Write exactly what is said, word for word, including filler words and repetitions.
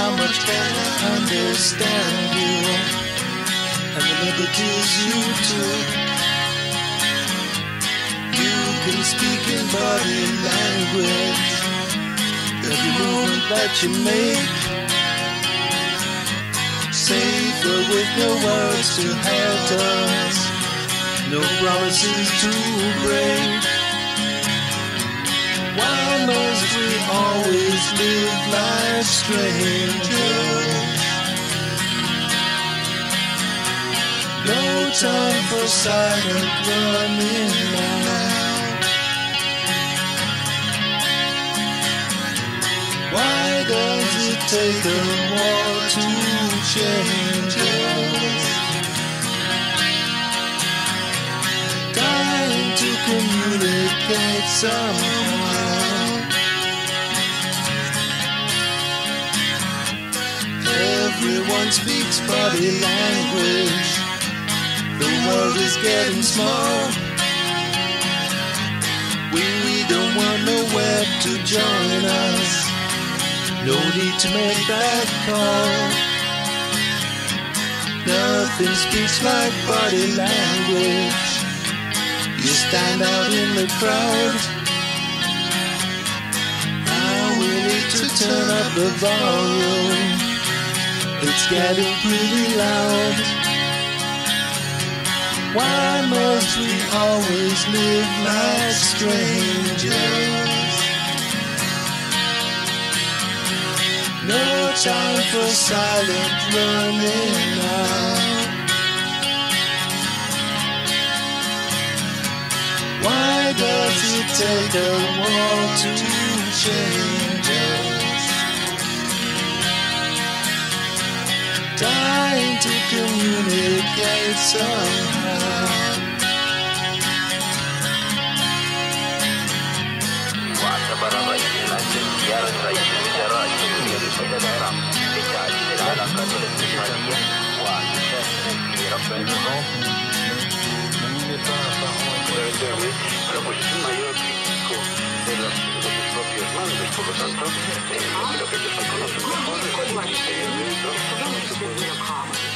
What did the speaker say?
how much better understand you and the liberties you took. You can speak in body language, every movement that you make, safer with no words to hurt us, no promises to break. Why must we always live like strangers? No time for silent running now. Why does it take a war to change us? Trying to communicate somehow. Everyone speaks body language. The world is getting small. We, we don't want no web to join us. No need to make that call. Nothing speaks like body language. You stand out in the crowd. Now we need to turn up the volume. It's getting pretty loud. Why must we always live like strangers? No time for silent running now. Why does it take a war to change us? Trying to communicate somehow. واعتبر رئيس المجلس زيارة رئيس الوزراء السوري إلى العراق لتعزيز العلاقات الاقتصادية ومساهمة في رفع النمو. Propuestas mayor crítico de los, de sus propios mandos, por lo tanto, eh, creo que ellos se conocen mejor, el Ministerio de Dentro,